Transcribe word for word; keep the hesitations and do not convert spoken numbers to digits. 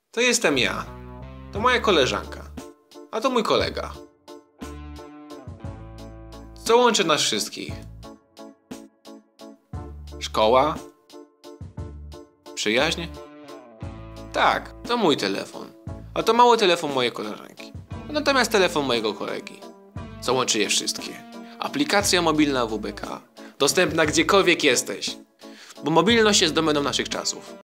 To jestem ja. To moja koleżanka. A to mój kolega. Co łączy nas wszystkich? Szkoła? Przyjaźń? Tak, to mój telefon. A to mały telefon mojej koleżanki. Natomiast telefon mojego kolegi. Co łączy je wszystkie? Aplikacja mobilna W B K. Dostępna gdziekolwiek jesteś. Bo mobilność jest domeną naszych czasów.